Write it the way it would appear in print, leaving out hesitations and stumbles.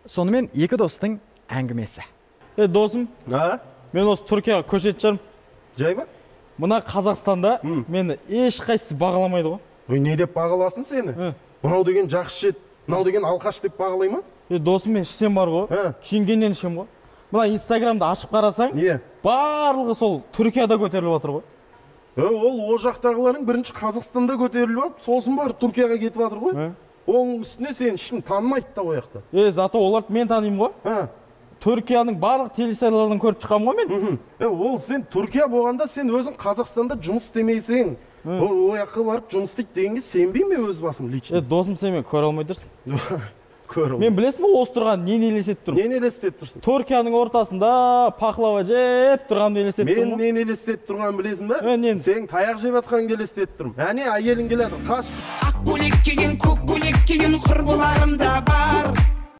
Сонымен екі достың әңгімесі. Досым, Ha? мен осы Түркияға көшетін шығармын. Жай ма? Мына Қазақстанда мені ешқайсысы бағаламайды ғой. Ой, не деп бағаласын сені? Мынау деген жақсы жет, мынау деген алқаш деп бағалай ма? Досым, мен ішсем бар ғой, күйінгеннен ішем ғой. Мына Инстаграмды ашып қарасаң, барлығы сол Түркияда көтеріліп отыр ғой. Ол жақтағылардың бірінші Қазақстанда көтеріліп алып, сосын барып Түркияға кетіп жатыр ғой. Оның үстіне сен ешкім танымайды да ояқта. Зато оларды мен танимын ғой. Түркияның барлық телесериалдарын көріп шыққанмын ғой мен. Ол сен Түркия болғанда сен өзің Қазақстанда жұмыс істемейсің. Ол ояққа барып жұмыс істейді дегенге сенбеймін өз басым лично. Досым, сен мен көре алмай тұрсың. Көріп. Мен білесің бе осы тұрған нені елестетіп тұрмын? Нені елестетіп тұрсың? Түркияның ортасында пақлава жеп тұрғанды елестетіп тұрмын. Мен нені елестетіп тұрғанын білесің бе? Нені? Сен таяқ жеп жатқаныңды елестетіп тұрмын. Әне әйелің келеді, қаш. Ақ көйлек киген, көк көйлек киген құрбыларым да